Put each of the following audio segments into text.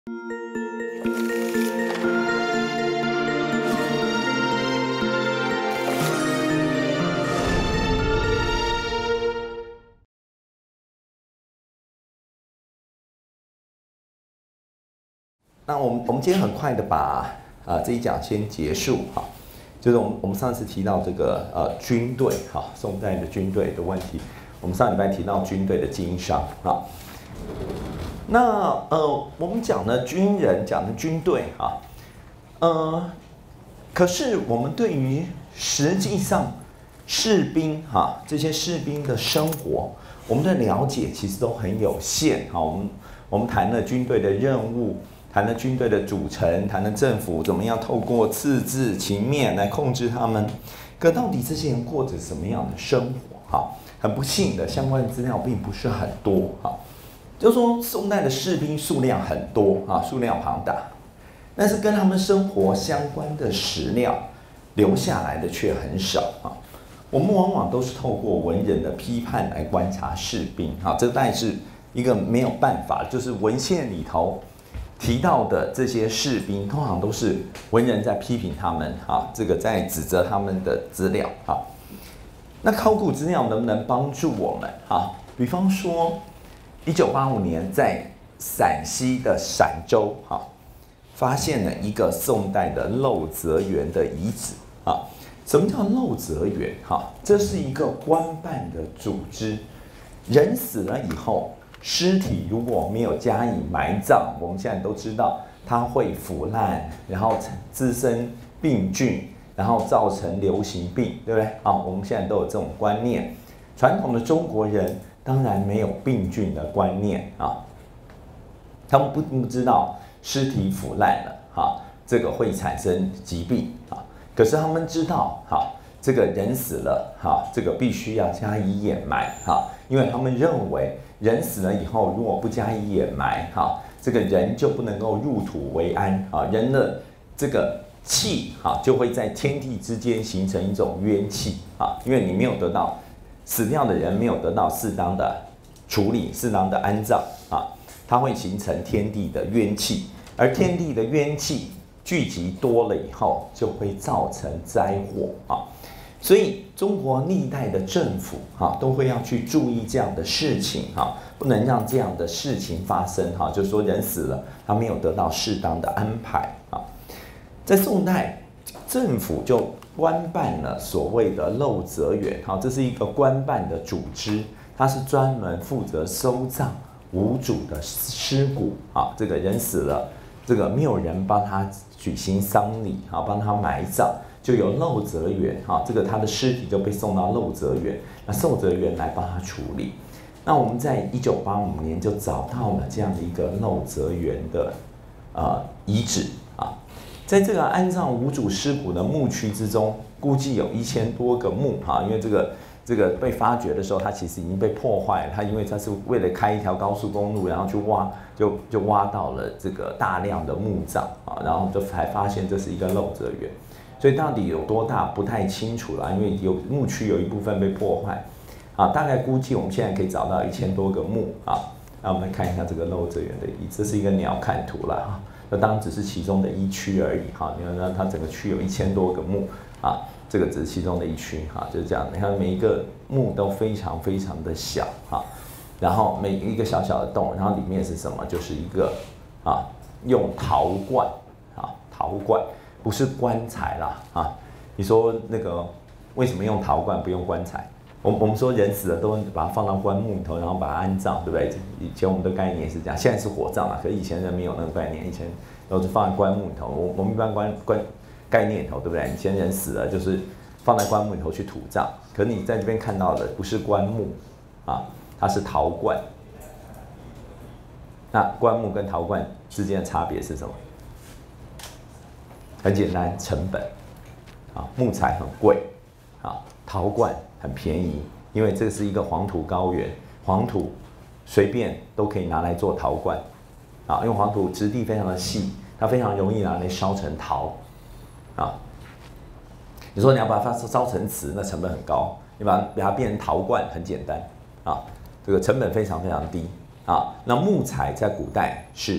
那我们今天很快的把这一讲先结束哈，就是我们上次提到这个军队哈，宋代的军队的问题，我们上礼拜提到军队的经商哈。那我们讲的军人，讲的军队啊，可是我们对于实际上士兵哈这些士兵的生活，我们的了解其实都很有限哈。我们谈了军队的任务。谈了军队的组成，谈了政府怎么样透过自治情面来控制他们，可到底这些人过着什么样的生活？哈，很不幸的，相关的资料并不是很多。哈，就是说宋代的士兵数量很多啊，数量庞大，但是跟他们生活相关的史料留下来的却很少啊。我们往往都是透过文人的批判来观察士兵，哈，这当然是一个没有办法，就是文献里头提到的这些士兵，通常都是文人在批评他们，这个在指责他们的资料，那考古资料能不能帮助我们？比方说，1985年在陕西的陕州，发现了一个宋代的陋泽园的遗址，什么叫陋泽园？这是一个官办的组织，人死了以后。尸体如果没有加以埋葬，我们现在都知道它会腐烂，然后滋生病菌，然后造成流行病，对不对？我们现在都有这种观念。传统的中国人当然没有病菌的观念他们不知道尸体腐烂了这个会产生疾病可是他们知道这个人死了这个必须要加以掩埋因为他们认为。人死了以后，如果不加以掩埋，这个人就不能够入土为安人的这个气就会在天地之间形成一种冤气因为你没有得到死掉的人没有得到适当的处理、适当的安葬它会形成天地的冤气，而天地的冤气聚集多了以后，就会造成灾祸所以中国历代的政府都会要去注意这样的事情不能让这样的事情发生就是说人死了，他没有得到适当的安排在宋代，政府就官办了所谓的陋泽园这是一个官办的组织，它是专门负责收葬无主的尸骨这个人死了，这个没有人帮他举行丧礼帮他埋葬。就有陋泽园这个他的尸体就被送到陋泽园，那陋泽园来帮他处理。那我们在1985年就找到了这样的一个陋泽园的遗址在这个安葬无主尸骨的墓区之中，估计有1000多个墓因为这个被发掘的时候，它其实已经被破坏了。它因为它是为了开一条高速公路，然后去挖，就挖到了这个大量的墓葬然后就才发现这是一个陋泽园。所以到底有多大不太清楚了，因为墓区有一部分被破坏大概估计我们现在可以找到1000多个墓那我们来看一下这个陋泽园的遗址，这是一个鸟瞰图了那当然只是其中的一区而已你看它整个区有1000多个墓这个只是其中的一区就是这样。你看每一个墓都非常非常的小然后每一个小小的洞，然后里面是什么？就是一个用陶罐陶罐。不是棺材啦你说那个为什么用陶罐不用棺材？我们说人死了都把它放到棺木里头，然后把它安葬，对不对？以前我们的概念是这样，现在是火葬可是以前人没有那个概念，以前都是放在棺木里头。我们一般概念里头，对不对？以前人死了就是放在棺木里头去土葬，可是你在这边看到的不是棺木它是陶罐。那棺木跟陶罐之间的差别是什么？很简单，成本木材很贵陶罐很便宜，因为这是一个黄土高原，黄土随便都可以拿来做陶罐因为黄土质地非常的细，它非常容易拿来烧成陶你说你要把它烧成瓷，那成本很高；你把它变成陶罐，很简单这个成本非常非常低那木材在古代是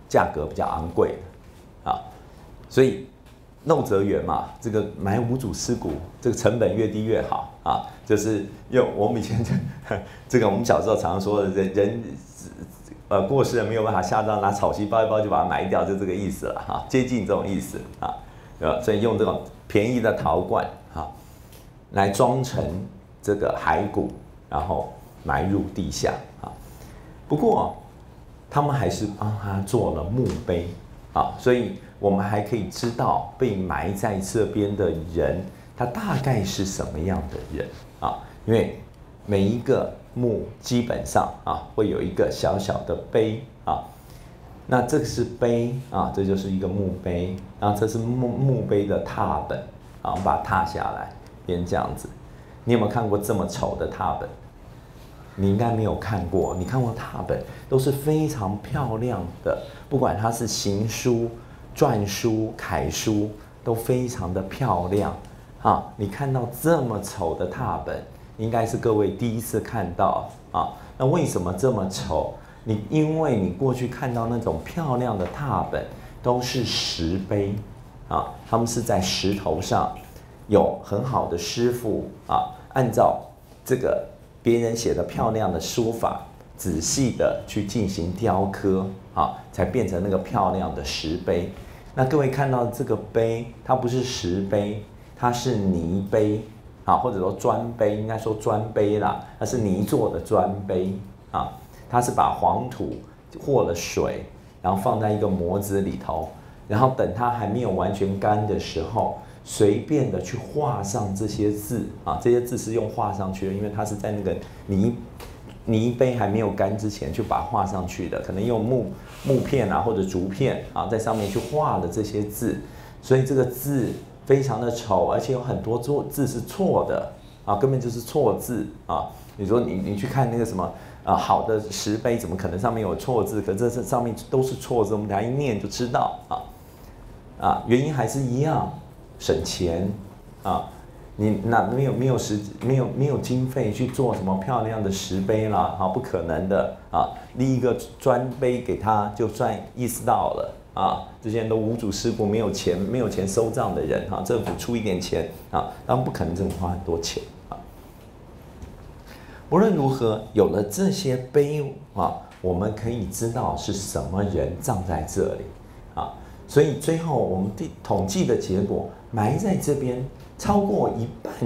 价格比较昂贵的啊，所以漏泽园嘛，这个埋无主尸骨，这个成本越低越好啊，就是用我们以前这个我们小时候常说的人过世了没有办法下葬，拿草席包一包就把它埋掉，就这个意思了哈，接近这种意思啊，所以用这种便宜的陶罐哈，来装成这个骸骨，然后埋入地下啊。不过他们还是帮他做了墓碑啊，所以我们还可以知道被埋在这边的人，他大概是什么样的人啊？因为每一个墓基本上啊会有一个小小的碑啊，那这个是碑啊，这就是一个墓碑，然后这是墓碑的拓本啊，我们把它拓下来，变成这样子。你有没有看过这么丑的拓本？你应该没有看过，你看过拓本都是非常漂亮的，不管它是行书、篆书、楷书，都非常的漂亮啊。你看到这么丑的拓本，应该是各位第一次看到啊。那为什么这么丑？因为你过去看到那种漂亮的拓本都是石碑啊，他们是在石头上有很好的师傅啊，按照这个别人写的漂亮的书法，仔细的去进行雕刻啊，才变成那个漂亮的石碑。那各位看到这个碑，它不是石碑，它是泥碑啊，或者说砖碑，应该说砖碑啦，它是泥做的砖碑啊。它是把黄土和了水，然后放在一个模子里头，然后等它还没有完全干的时候，随便的去画上这些字啊，这些字是用画上去的，因为它是在那个泥碑还没有干之前就把它画上去的，可能用木片啊或者竹片啊在上面去画的这些字，所以这个字非常的丑，而且有很多字是错的啊，根本就是错字啊。你说你去看那个什么好的石碑，怎么可能上面有错字？可这上面都是错字，我们等一下一念就知道原因还是一样，省钱啊。你那没有经费去做什么漂亮的石碑啦，不可能的啊！立一个砖碑给他就算意思到了啊！这些人都无主尸骨，没有钱收葬的人啊，政府出一点钱啊，当然不可能这么花很多钱啊。无论如何，有了这些碑啊，我们可以知道是什么人葬在这里啊。所以最后我们统计的结果，埋在这边超过一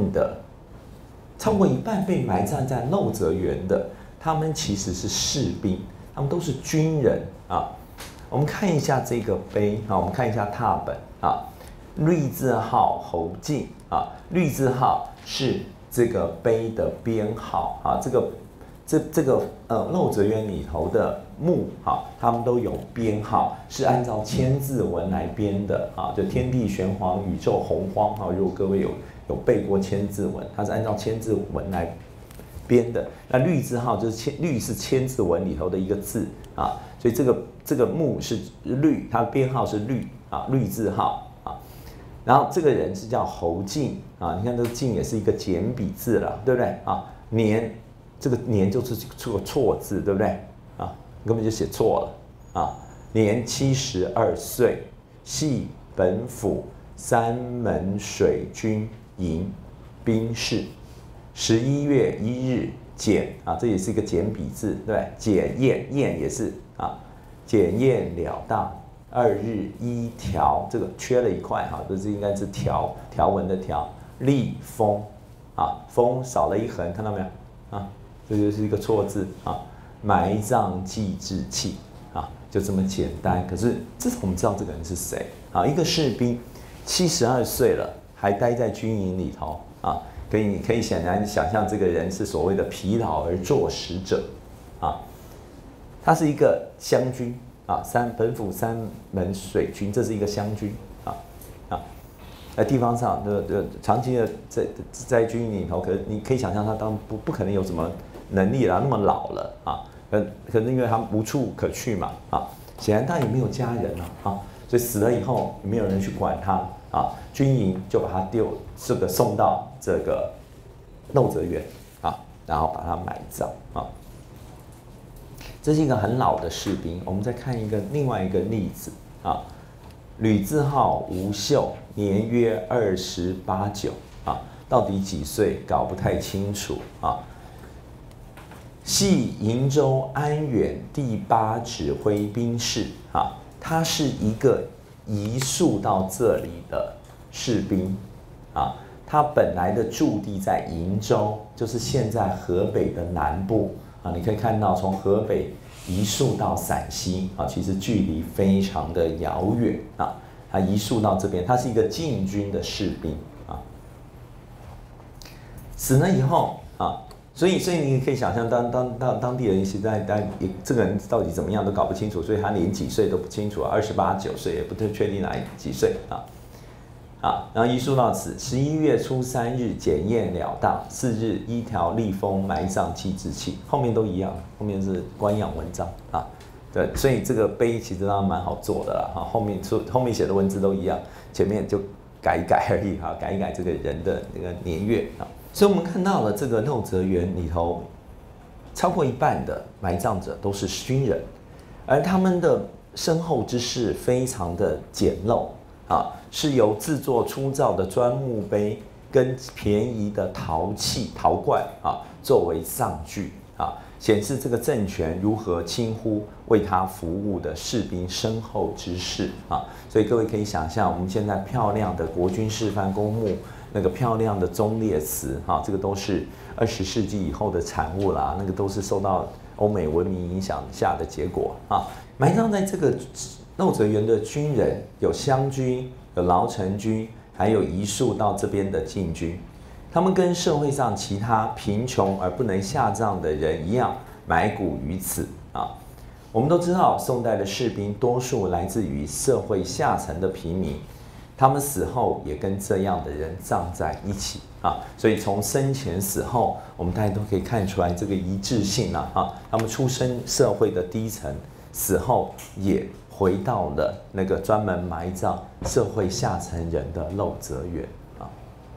半被埋葬在漏泽园的，他们其实是士兵，他们都是军人啊。我们看一下这个碑啊，我们看一下拓本啊，绿字号侯进啊，绿字号是这个碑的编号啊，这个漏泽园里头的墓啊，他们都有编号，是按照千字文来编的啊，就天地玄黄，宇宙洪荒啊。如果各位有背过千字文，它是按照千字文来编的。那绿字号就是绿是千字文里头的一个字啊，所以这个墓是绿，它的编号是绿啊，绿字号啊。然后这个人是叫侯进啊，你看这个进也是一个简笔字了，对不对啊？年。这个年就是个错字，对不对啊？根本就写错了啊！年72岁，系本府三门水军营兵士，11月1日检啊，这也是一个简笔字，对，检验验也是啊，检验了当2日1条，这个缺了一块哈，这是应该是条文的条，立封啊，封少了一横，看到没有啊？这就是一个错字啊，埋葬祭祀器啊，就这么简单。可是至少我们知道这个人是谁啊，一个士兵，72岁了，还待在军营里头啊，可以显然想象这个人是所谓的疲劳而作死者啊。他是一个湘军啊，本府三门水军，这是一个湘军在地方上长期的在军营里头，你可以想象他当不可能有什么能力啦，那么老了啊，可能因为他无处可去嘛啊，显然他也没有家人啊，所以死了以后也没有人去管他啊，军营就把他送到这个漏泽园啊，然后把他埋葬啊。 这是一个很老的士兵。我们再看另外一个例子啊，吕字号吴秀，年约28、9啊，到底几岁搞不太清楚啊。系营州安远第8指挥兵士啊，他是一个移戍到这里的士兵啊。他本来的驻地在营州，就是现在河北的南部啊。你可以看到，从河北移戍到陕西啊，其实距离非常的遥远啊。他移戍到这边，他是一个禁军的士兵啊。死了以后啊。所以你可以想象，当地人实在这个人到底怎么样都搞不清楚，所以他连几岁都不清楚，28、9岁也不太确定几岁啊。然后移戍到此，11月初3日检验了当，4日依条立封埋葬祭之器，后面都一样，后面是官样文章啊。对，所以这个碑其实蛮好做的啦，后面写的文字都一样，前面就改一改而已哈，改一改这个人的那个年月啊。所以我们看到了这个肉泽园里头，超过一半的埋葬者都是军人，而他们的身后之事非常的简陋啊，是由制作粗糙的砖木碑跟便宜的陶罐啊作为上具啊，显示这个政权如何轻忽为他服务的士兵身后之事啊。所以各位可以想象，我们现在漂亮的国军示范公墓。那个漂亮的忠烈祠，哈，这个都是20世纪以后的产物啦，那个都是受到欧美文明影响下的结果啊。埋葬在这个肉泽园的军人，有湘军，有劳城军，还有移戍到这边的禁军，他们跟社会上其他贫穷而不能下葬的人一样，埋骨于此啊。我们都知道，宋代的士兵多数来自于社会下层的平民。他们死后也跟这样的人葬在一起啊，所以从生前死后，我们大家都可以看出来这个一致性啊。他们出身社会的低层，死后也回到了那个专门埋葬社会下层人的肉泽园啊。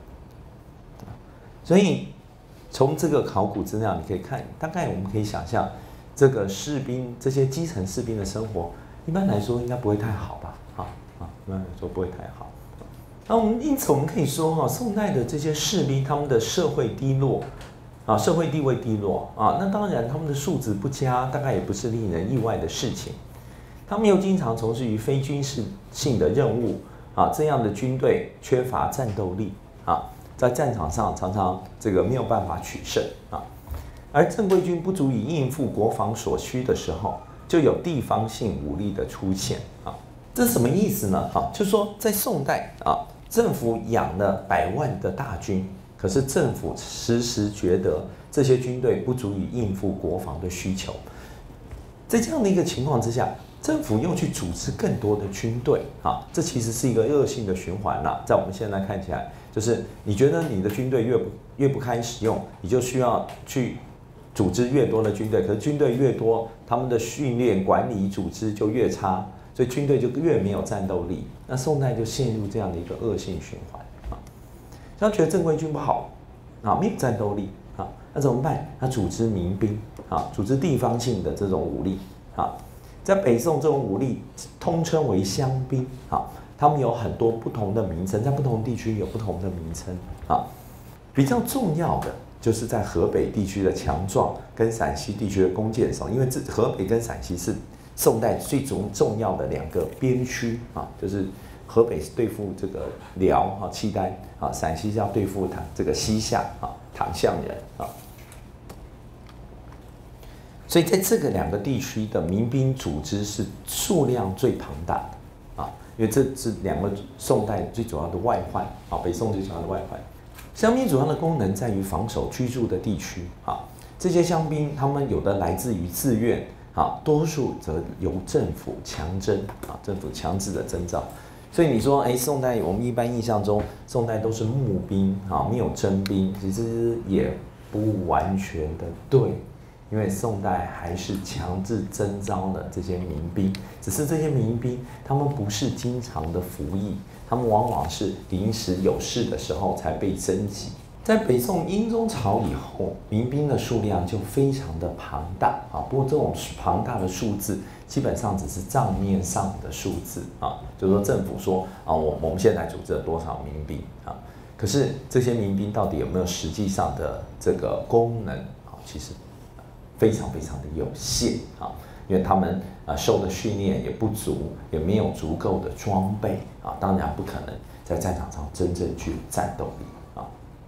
所以从这个考古资料你可以看，大概我们可以想象，这个士兵这些基层士兵的生活，一般来说应该不会太好吧？一般来说不会太好。那因此我们可以说哈，宋代的这些士兵他们的社会低落啊，社会地位低落啊，那当然他们的素质不佳，大概也不是令人意外的事情。他们又经常从事于非军事性的任务啊，这样的军队缺乏战斗力啊，在战场上常常这个没有办法取胜啊。而正规军不足以应付国防所需的时候，就有地方性武力的出现啊。这是什么意思呢？就是说在宋代啊，政府养了100万的大军，可是政府时时觉得这些军队不足以应付国防的需求。在这样的一个情况之下，政府又去组织更多的军队啊，这其实是一个恶性的循环啦。在我们现在看起来，就是你觉得你的军队越不堪使用，你就需要去组织越多的军队，可是军队越多，他们的训练、管理、组织就越差。所以军队就越没有战斗力，那宋代就陷入这样的一个恶性循环啊。他觉得正规军不好啊，没有战斗力啊，那怎么办？他组织民兵啊，组织地方性的这种武力啊。在北宋这种武力通称为乡兵啊，他们有很多不同的名称，在不同地区有不同的名称啊。比较重要的就是在河北地区的强壮跟陕西地区的弓箭手，因为河北跟陕西是宋代最重要的2个边区啊，就是河北是对付这个辽啊、契丹啊，陕西是要对付这个西夏啊、唐项人啊。所以在这个2个地区的民兵组织是数量最庞大的啊，因为这是2个宋代最主要的外患啊，北宋最主要的外患。乡兵主要的功能在于防守居住的地区啊，这些乡兵他们有的来自于自愿。啊，多数则由政府强征啊，政府强制的征召。所以你说，宋代我们一般印象中，宋代都是募兵啊，没有征兵，其实也不完全的对，因为宋代还是强制征召了这些民兵，只是这些民兵他们不是经常的服役，他们往往是临时有事的时候才被征集。 在北宋英宗朝以后，民兵的数量就非常的庞大啊。不过这种庞大的数字，基本上只是账面上的数字啊，就是说政府说啊，我们现在组织了多少民兵啊？可是这些民兵到底有没有实际上的这个功能啊？其实非常非常的有限啊，因为他们受的训练也不足，也没有足够的装备啊，当然不可能在战场上真正具有战斗力啊。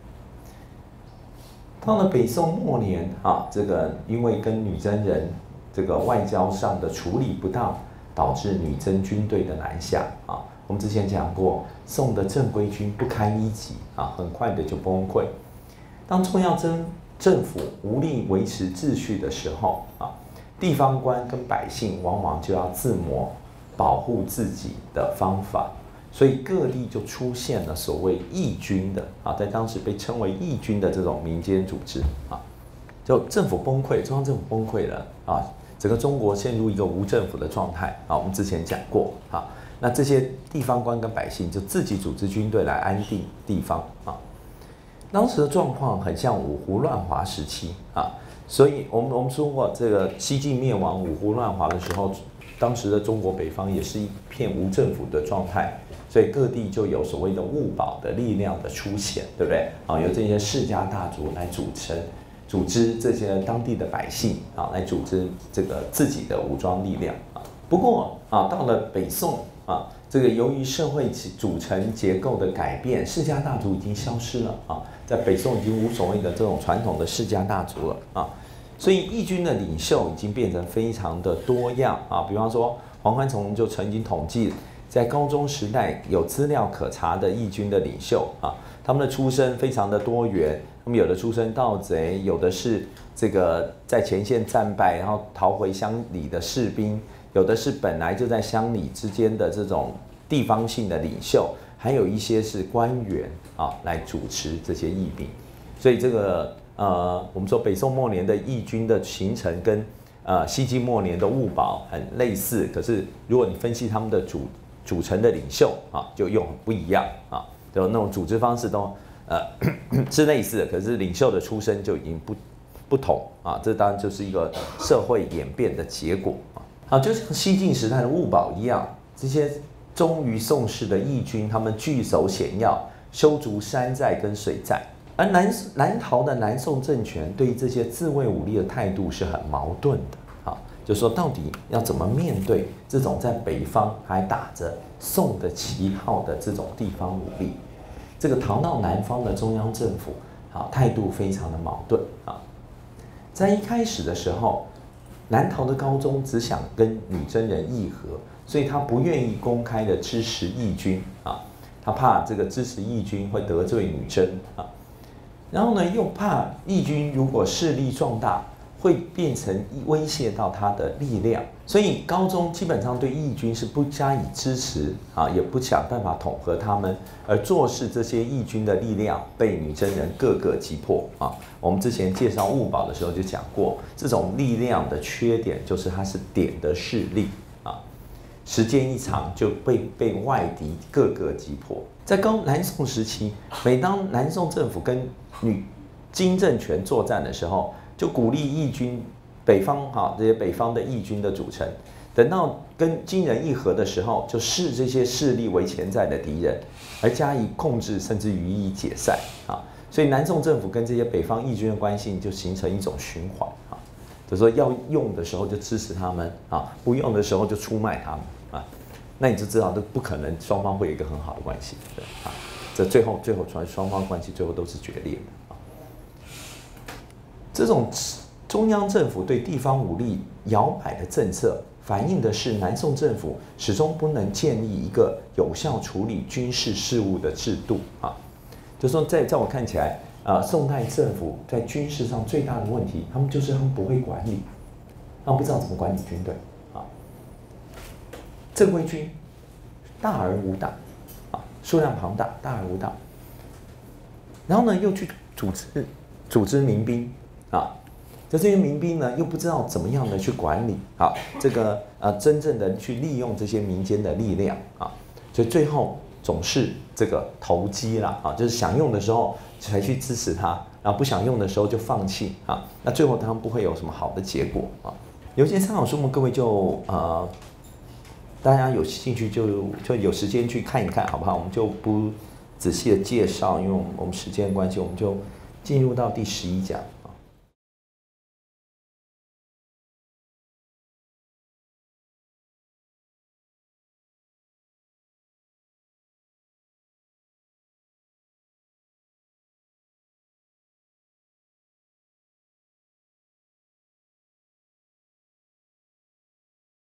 到了北宋末年啊，这个因为跟女真人这个外交上的处理不当，导致女真军队的南下啊。我们之前讲过，宋的正规军不堪一击啊，很快的就崩溃。当中央政府无力维持秩序的时候啊，地方官跟百姓往往就要自谋保护自己的方法，所以各地就出现了所谓义军的啊，在当时被称为义军的这种民间组织啊，就政府崩溃，中央政府崩溃了啊，整个中国陷入一个无政府的状态啊。我们之前讲过啊，那这些地方官跟百姓就自己组织军队来安定地方啊。当时的状况很像五胡乱华时期啊，所以我们说过，这个西晋灭亡、五胡乱华的时候，当时的中国北方也是一片无政府的状态，所以各地就有所谓的物保的力量的出现，对不对？啊，由这些世家大族来组织这些当地的百姓啊，来组织这个自己的武装力量啊。不过啊，到了北宋啊，这个由于社会组成结构的改变，世家大族已经消失了啊，在北宋已经无所谓的这种传统的世家大族了啊，所以义军的领袖已经变成非常的多样啊。比方说，黄宽崇就曾经统计，在高宗时代有资料可查的义军的领袖啊，他们的出身非常的多元。他们有的出身盗贼，有的是这个在前线战败，然后逃回乡里的士兵，有的是本来就在乡里之间的这种地方性的领袖，还有一些是官员啊来主持这些义兵。所以这个我们说北宋末年的义军的形成跟西晋末年的物保很类似，可是如果你分析他们的组成的领袖啊，就又很不一样啊，就那种组织方式都是类似的，可是领袖的出身就已经不同啊，这当然就是一个社会演变的结果啊，就像西晋时代的物保一样，这些忠于宋氏的义军，他们据守险要，修筑山寨跟水寨，而南朝的南宋政权对于这些自卫武力的态度是很矛盾的啊，就说到底要怎么面对这种在北方还打着宋的旗号的这种地方武力。这个逃到南方的中央政府啊，态度非常的矛盾啊。在一开始的时候，南逃的高宗只想跟女真人议和，所以他不愿意公开的支持义军啊，他怕这个支持义军会得罪女真啊。然后呢，又怕义军如果势力壮大，会变成威胁到他的力量，所以高宗基本上对义军是不加以支持啊，也不想办法统合他们，而坐视这些义军的力量被女真人各个击破啊。我们之前介绍物保的时候就讲过，这种力量的缺点就是它是点的势力啊，时间一长就被外敌各个击破。在南宋时期，每当南宋政府跟金政权作战的时候，就鼓励义军北方这些北方的义军的组成，等到跟金人议和的时候，就视这些势力为潜在的敌人，而加以控制，甚至予以解散啊。所以南宋政府跟这些北方义军的关系就形成一种循环啊，就是说要用的时候就支持他们啊，不用的时候就出卖他们啊。那你就知道，这不可能双方会有一个很好的关系，对啊。这最后双方关系最后都是决裂的。这种中央政府对地方武力摇摆的政策，反映的是南宋政府始终不能建立一个有效处理军事事务的制度啊。就是说在我看起来，宋代政府在军事上最大的问题，他们不会管理，他们不知道怎么管理军队啊。正规军大而无当啊，数量庞大，大而无当。然后呢，又去组织民兵。啊，就这些民兵呢，又不知道怎么样的去管理真正的去利用这些民间的力量啊，所以最后总是这个投机啦啊，就是想用的时候才去支持它，然后不想用的时候就放弃啊，那最后他们不会有什么好的结果啊。有些参考书目，各位就大家有兴趣就有时间去看一看，好不好？我们就不仔细的介绍，因为我们时间的关系，我们就进入到第11讲。